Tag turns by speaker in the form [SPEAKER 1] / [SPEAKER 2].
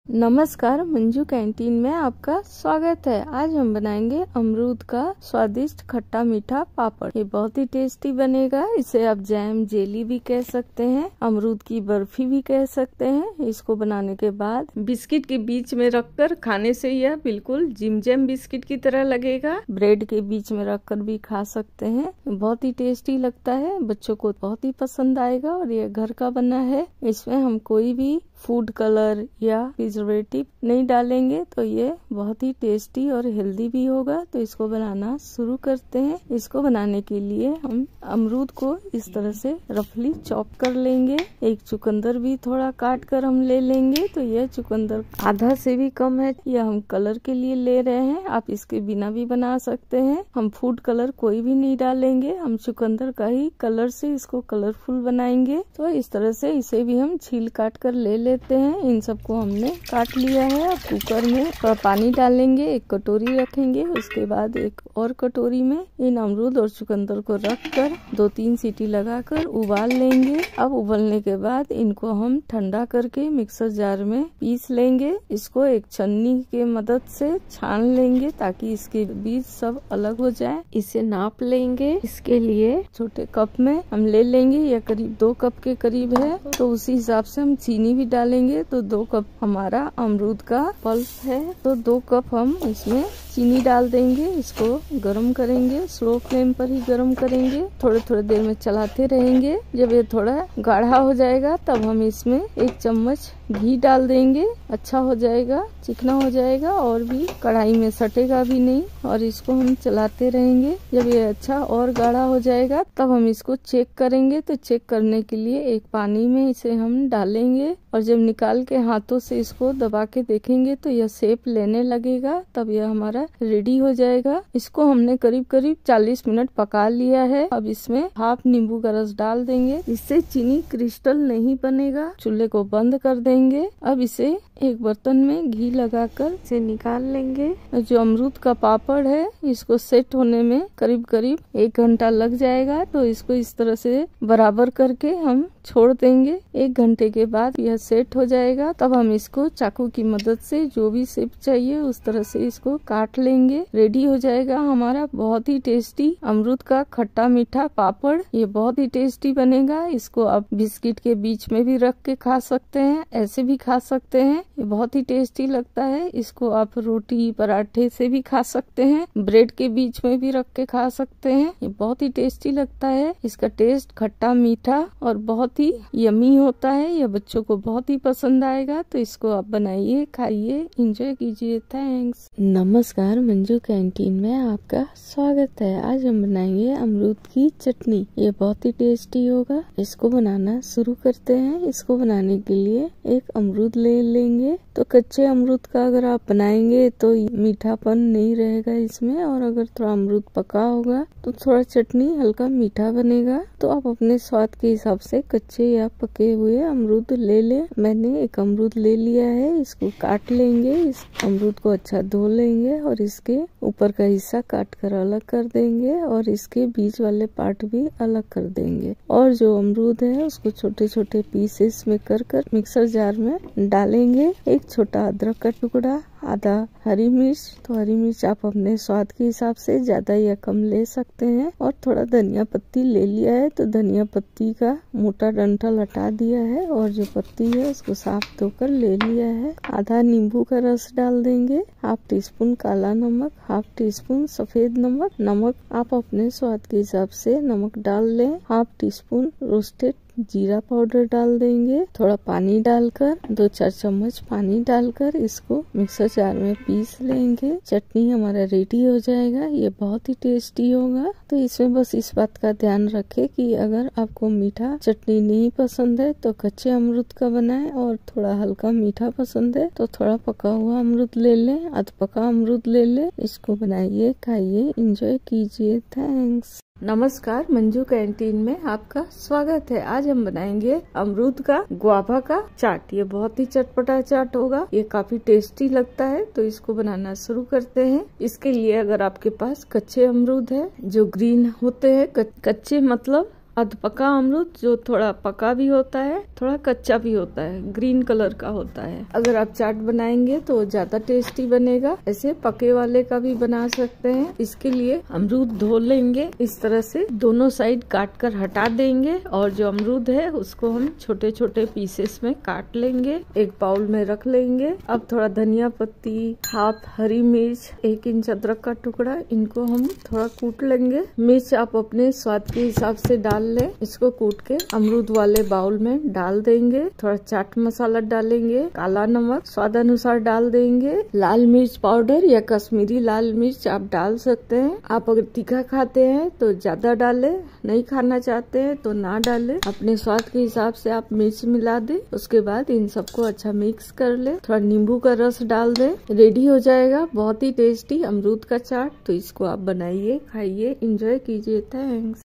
[SPEAKER 1] नमस्कार, मंजू कैंटीन में आपका स्वागत है। आज हम बनाएंगे अमरूद का स्वादिष्ट खट्टा मीठा पापड़। ये बहुत ही टेस्टी बनेगा। इसे आप जैम जेली भी कह सकते हैं, अमरूद की बर्फी भी कह सकते हैं। इसको बनाने के बाद बिस्किट के बीच में रखकर खाने से यह बिल्कुल जिम जैम बिस्किट की तरह लगेगा। ब्रेड के बीच में रखकर भी खा सकते हैं। बहुत ही टेस्टी लगता है, बच्चों को बहुत ही पसंद आएगा और ये घर का बना है। इसमें हम कोई भी फूड कलर या प्रिजर्वेटिव नहीं डालेंगे, तो ये बहुत ही टेस्टी और हेल्दी भी होगा। तो इसको बनाना शुरू करते हैं। इसको बनाने के लिए हम अमरूद को इस तरह से रफली चॉप कर लेंगे। एक चुकंदर भी थोड़ा काट कर हम ले लेंगे। तो यह चुकंदर आधा से भी कम है, यह हम कलर के लिए ले रहे हैं। आप इसके बिना भी बना सकते हैं। हम फूड कलर कोई भी नहीं डालेंगे, हम चुकंदर का ही कलर से इसको कलरफुल बनाएंगे। तो इस तरह से इसे भी हम छील काट कर ले लेते हैं। इन सबको हमने काट लिया है। अब कुकर में थोड़ा पानी डालेंगे, एक कटोरी रखेंगे। उसके बाद एक और कटोरी में इन अमरूद और चुकंदर को रखकर 2-3 सीटी लगाकर उबाल लेंगे। अब उबलने के बाद इनको हम ठंडा करके मिक्सर जार में पीस लेंगे। इसको एक छन्नी के मदद से छान लेंगे ताकि इसके बीज सब अलग हो जाए। इसे नाप लेंगे। इसके लिए छोटे कप में हम ले लेंगे, यह करीब 2 कप के करीब है। तो उसी हिसाब से हम चीनी भी डालेंगे। तो 2 कप हमारा अमरूद का पल्प है, तो 2 कप हम इसमें चीनी डाल देंगे। इसको गरम करेंगे, स्लो फ्लेम पर ही गरम करेंगे। थोड़े थोड़े देर में चलाते रहेंगे। जब ये थोड़ा गाढ़ा हो जाएगा तब हम इसमें 1 चम्मच घी डाल देंगे। अच्छा हो जाएगा, चिकना हो जाएगा और भी कढ़ाई में सटेगा भी नहीं। और इसको हम चलाते रहेंगे। जब ये अच्छा और गाढ़ा हो जाएगा तब हम इसको चेक करेंगे। तो चेक करने के लिए एक पानी में इसे हम डालेंगे और जब निकाल के हाथों से इसको दबा के देखेंगे तो यह शेप लेने लगेगा, तब यह हमारा रेडी हो जाएगा। इसको हमने करीब करीब 40 मिनट पका लिया है। अब इसमें हाफ नींबू का रस डाल देंगे। इससे चीनी क्रिस्टल नहीं बनेगा। चूल्हे को बंद कर देंगे। अब इसे एक बर्तन में घी लगाकर इसे निकाल लेंगे। जो अमरूद का पापड़ है इसको सेट होने में करीब करीब 1 घंटा लग जाएगा। तो इसको इस तरह से बराबर करके हम छोड़ देंगे। 1 घंटे के बाद यह सेट हो जाएगा। तब हम इसको चाकू की मदद से जो भी शेप चाहिए उस तरह से इसको काट लेंगे। रेडी हो जाएगा हमारा बहुत ही टेस्टी अमरूद का खट्टा मीठा पापड़। ये बहुत ही टेस्टी बनेगा। इसको आप बिस्किट के बीच में भी रख के खा सकते हैं, ऐसे भी खा सकते हैं। ये बहुत ही टेस्टी लगता है। इसको आप रोटी पराठे से भी खा सकते हैं, ब्रेड के बीच में भी रख के खा सकते हैं। ये बहुत ही टेस्टी लगता है। इसका टेस्ट खट्टा मीठा और बहुत ही यमी होता है। यह बच्चों को बहुत ही पसंद आएगा। तो इसको आप बनाइए, खाइए, एंजॉय कीजिए। थैंक्स। नमस्कार, मंजू कैंटीन में आपका स्वागत है। आज हम बनाएंगे अमरूद की चटनी। ये बहुत ही टेस्टी होगा। इसको बनाना शुरू करते हैं। इसको बनाने के लिए एक अमरूद ले लेंगे। तो कच्चे अमरूद का अगर आप बनाएंगे तो मीठापन नहीं रहेगा इसमें, और अगर थोड़ा अमरूद पका होगा तो थोड़ा चटनी हल्का मीठा बनेगा। तो आप अपने स्वाद के हिसाब से कच्चे या पके हुए अमरूद ले लें। मैंने एक अमरूद ले लिया है। इसको काट लेंगे। इस अमरूद को अच्छा धो लेंगे और इसके ऊपर का हिस्सा काट कर अलग कर देंगे और इसके बीच वाले पार्ट भी अलग कर देंगे। और जो अमरूद है उसको छोटे छोटे पीसेस में कर मिक्सर जार में डालेंगे। एक छोटा अदरक का टुकड़ा, आधा हरी मिर्च। तो हरी मिर्च आप अपने स्वाद के हिसाब से ज्यादा या कम ले सकते हैं। और थोड़ा धनिया पत्ती ले लिया है। तो धनिया पत्ती का मोटा डंठल हटा दिया है और जो पत्ती है उसको साफ धोकर ले लिया है। आधा नींबू का रस डाल देंगे। 1/2 टीस्पून काला नमक, 1/2 टीस्पून सफेद नमक। नमक आप अपने स्वाद के हिसाब से नमक डाल लें। 1/2 टीस्पून रोस्टेड जीरा पाउडर डाल देंगे। थोड़ा पानी डालकर 2-4 चम्मच पानी डालकर इसको मिक्सर जार में पीस लेंगे। चटनी हमारा रेडी हो जाएगा। ये बहुत ही टेस्टी होगा। तो इसमें बस इस बात का ध्यान रखें कि अगर आपको मीठा चटनी नहीं पसंद है तो कच्चे अमरूद का बनाएं, और थोड़ा हल्का मीठा पसंद है तो थोड़ा पका हुआ अमरूद ले लें, अध पका अमरूद ले लें। इसको बनाइए, खाइए, एंजॉय कीजिए। थैंक्स। नमस्कार, मंजू कैंटीन में आपका स्वागत है। आज हम बनाएंगे अमरूद का गुआवा का चाट। ये बहुत ही चटपटा चाट होगा। ये काफी टेस्टी लगता है। तो इसको बनाना शुरू करते हैं। इसके लिए अगर आपके पास कच्चे अमरूद है जो ग्रीन होते हैं, कच्चे मतलब अध पका अमरूद जो थोड़ा पका भी होता है, थोड़ा कच्चा भी होता है, ग्रीन कलर का होता है। अगर आप चाट बनाएंगे तो ज्यादा टेस्टी बनेगा। ऐसे पके वाले का भी बना सकते हैं। इसके लिए अमरूद धो लेंगे, इस तरह से दोनों साइड काट कर हटा देंगे और जो अमरूद है उसको हम छोटे छोटे पीसेस में काट लेंगे। एक बाउल में रख लेंगे। अब थोड़ा धनिया पत्ती, हाफ हरी मिर्च, 1 इंच अदरक का टुकड़ा, इनको हम थोड़ा कूट लेंगे। मिर्च आप अपने स्वाद के हिसाब से डाल लें। इसको कूट के अमरूद वाले बाउल में डाल देंगे। थोड़ा चाट मसाला डालेंगे, काला नमक स्वाद अनुसार डाल देंगे, लाल मिर्च पाउडर या कश्मीरी लाल मिर्च आप डाल सकते हैं। आप अगर तीखा खाते हैं तो ज्यादा डालें, नहीं खाना चाहते हैं तो ना डालें। अपने स्वाद के हिसाब से आप मिर्च मिला दें। उसके बाद इन सबको अच्छा मिक्स कर ले। थोड़ा नींबू का रस डाल दे। रेडी हो जाएगा बहुत ही टेस्टी अमरूद का चाट। तो इसको आप बनाइए, खाइए, एंजॉय कीजिए। थैंक्स।